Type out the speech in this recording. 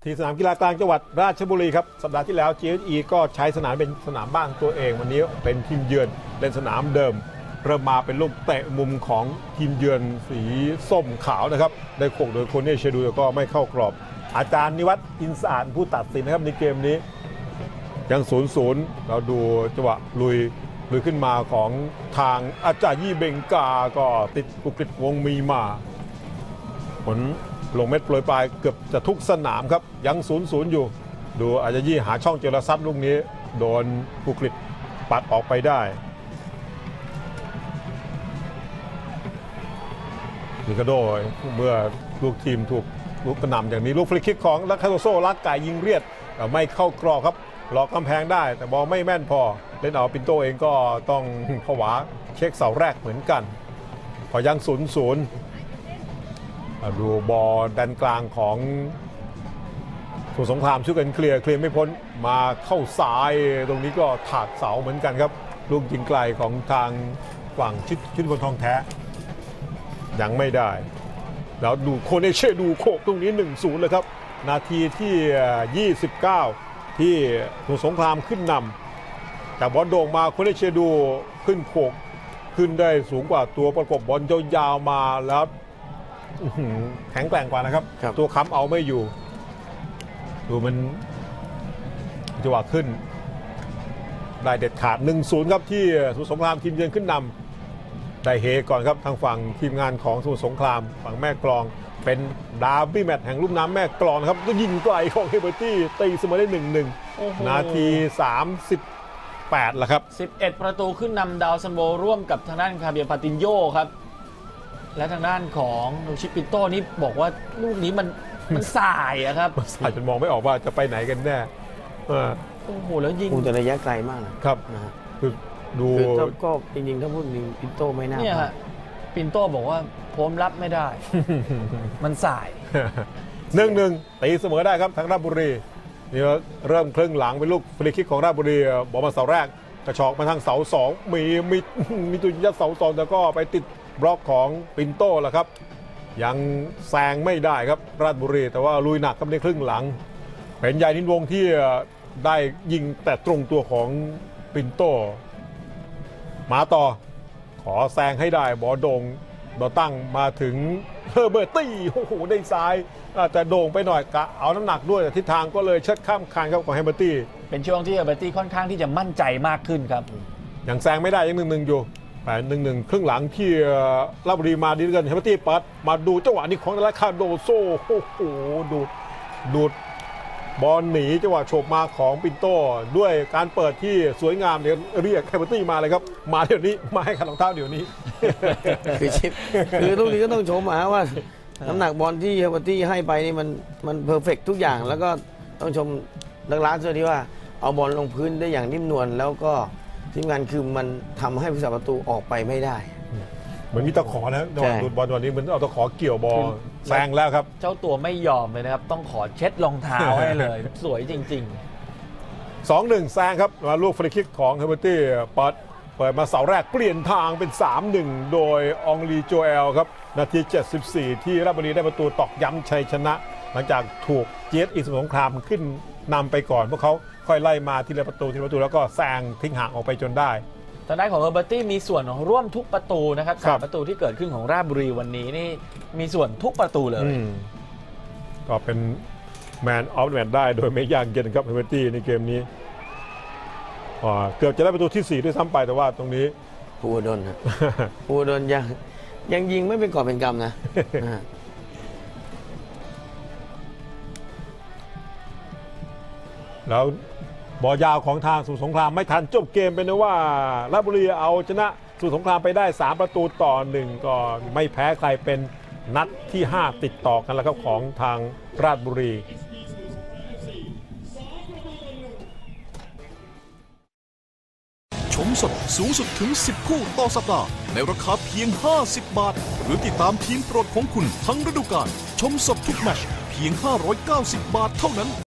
ที่สนามกีฬากลางจังหวัดราชบุรีครับสัปดาห์ที่แล้ว GSE ก็ใช้สนามเป็นสนามบ้านตัวเองวันนี้เป็นทีมเยือนเล่นสนามเดิมเริ่มมาเป็นลูกเตะมุมของทีมเยือนสีส้มขาวนะครับได้โขกโดยโคเน่เชดูก็ไม่เข้ากรอบอาจารย์นิวัฒน์อินสะอาดผู้ตัดสินนะครับในเกมนี้ยัง 0-0 เราดูจังหวะลุยขึ้นมาของทางอาจารย์ยี่เบงกาก็ติดกุกฤษวงมีมาผลลงเม็ดโปรยปลายเกือบจะทุกสนามครับยัง 0-0 อยู่ดูอาจารย์ยี่หาช่องเจรทรัพย์ลูกนี้โดนกุกฤษปัดออกไปได้นี่ก็โดยเมื่อลูกทีมถูกลูกกระหน่ำอย่างนี้ลูกฟรีคิกของลักคาโตโซลักไก่ยิงเรียดแต่ไม่เข้ากรอบครับหลอกกำแพงได้แต่บอลไม่แม่นพอเล่นเอาปินโตเองก็ต้องผวาเช็คเสาแรกเหมือนกันพอยัง 0-0 ดูบอลแดนกลางของสมุทรสงครามช่วยกันเคลียร์ไม่พ้นมาเข้าซ้ายตรงนี้ก็ถากเสาเหมือนกันครับลูกยิงไกลของทางฝั่งชิดบนทองแท้ยังไม่ได้แล้วดูโคเนเช่ดูโขกตรงนี้ 1-0 เลยครับนาทีที่ 29 ที่สมุทรสงครามขึ้นนำจากบอลโด่งมาโคเนเช่ดูขึ้นโขกขึ้นได้สูงกว่าตัวประกบบอลยาวๆมาแล้วแข็งแกร่งกว่านะครับตัวค้ำเอาไม่อยู่ดูมันจังหวะขึ้นได้เด็ดขาด 1-0 ครับที่สมุทรสงครามทีมเยือนขึ้นนำได้เฮก่อนครับทางฝั่งทีมงานของสมุทรสงครามฝั่งแม่กลองเป็นดาร์บี้แมตช์แห่งลุ่มน้ำแม่กลองครับก็ยิงไกลของเฮเบอร์ตี้ตีเสมอได้ 1-1 นาที 38แล้วครับ 11 ประตูขึ้นนำดาวซันโบร่วมกับทางด้านคาเบียปาตินโยครับและทางด้านของโนชิปิโต้นี่บอกว่าลูกนี้มันสายอะครับสายจนมองไม่ออกว่าจะไปไหนกันแน่โอ้โหแล้วยิงแต่ระยะไกลมากครับคือดูก็จริงๆถ้าพูดจริงปินโต้ไม่น่าเนี่ยฮะปินโต้บอกว่าผมรับไม่ได้ มันสาย 1-1 ตีเสมอได้ครับทางราชบุรีนี่เริ่มครึ่งหลังเป็นลูกฟรีคิกของราชบุรีบอลมาเสาแรกกระชอกมาทางเสา2มีตัวยัดเสา2แต่ก็ไปติดบล็อกของปินโต้แล้วครับยังแซงไม่ได้ครับราชบุรีแต่ว่าลุยหนักครับในครึ่งหลังเป็นใหญ่นินวงที่ได้ยิงแต่ตรงตัวของปินโต้มาต่อขอแซงให้ได้บอลโด่งบอลตั้งมาถึงเฮอร์เบอร์ตี้โอ้โหได้ซ้ายแต่โด่งไปหน่อยกะเอาน้ำหนักด้วยทิศทางก็เลยเชิดข้ามคานครับของเฮอร์เบอร์ตี้เป็นช่วงที่เฮอร์เบอร์ตี้ค่อนข้างที่จะมั่นใจมากขึ้นครับยังแซงไม่ได้ยัง1-1อยู่แต่1-1ครึ่งหลังที่ราชบุรีมาดีกันเฮอร์เบอร์ตี้ปัดมาดูจังหวะนี้ของลักคาโดโซโอ้โหดูดบอลหนีจังหวะโฉบมาของปินโต้ด้วยการเปิดที่สวยงามเดี๋ยวเรียกเฮอร์เบอร์ตี้มาเลยครับมาเดี๋ยวนี้มาให้ขัดรองเท้าเดี๋ยวนี้คือตรงนี้ก็ต้องชมว่าน้ำหนักบอลที่เฮอร์เบอร์ตี้ให้ไปนี่มันเพอร์เฟกทุกอย่างแล้วก็ต้องชมดังร้านส่วนที่ว่าเอาบอลลงพื้นได้อย่างนิ่มนวลแล้วก็ทีมงานคือมันทำให้ผู้สาประตูออกไปไม่ได้เหมือนมีตะขอนะดูดบอลวันนี้เหมือนเอาตะขอเกี่ยวบอลแซงแล้วครับเจ้าตัวไม่ยอมเลยนะครับต้องขอเช็ดรองเท้าให้เลยสวยจริงๆ 2-1 แซงครับมาลูกฟรีคิกของเฮอร์เบอร์ตี้เปิดมาเสาแรกเปลี่ยนทางเป็น 3-1 โดยองลีโจเอลครับนาที 74 ที่ราชบุรีได้ประตูตอกย้ำชัยชนะหลังจากถูกGSEสมุทรสงครามขึ้นนำไปก่อนพวกเขาค่อยไล่มาทีละประตูแล้วก็แซงทิ้งห่างออกไปจนได้ทางด้านของเฮอร์เบอร์ตี้มีส่วนร่วมทุกประตูนะครับ3ประตูที่เกิดขึ้นของราชบุรีวันนี้นี่มีส่วนทุกประตูเลยก็เป็นแมนออฟแมนได้โดยไม่ยากเย็นครับเฮอร์เบอร์ตี้ในเกมนี้เกือบจะได้ประตูที่4ด้วยซ้ำไปแต่ว่าตรงนี้ภูวดลครับภูวดลยังยิงไม่เป็นกอบเป็นกำนะแล้วบอลยาวของทางสมุทรสงครามไม่ทันจบเกมเป็นนะว่าราชบุรีเอาชนะสมุทรสงครามไปได้3ประตูต่อ1ก็ไม่แพ้ใครเป็นนัดที่5ติดต่อกันแล้วครับของทางราชบุรีชมสดสูงสุดถึง10คู่ต่อสัปดาห์ในราคาเพียง50 บาทหรือติดตามทีมโปรดของคุณทั้งฤดูกาลชมสดทุกแมตช์เพียง590 บาทเท่านั้น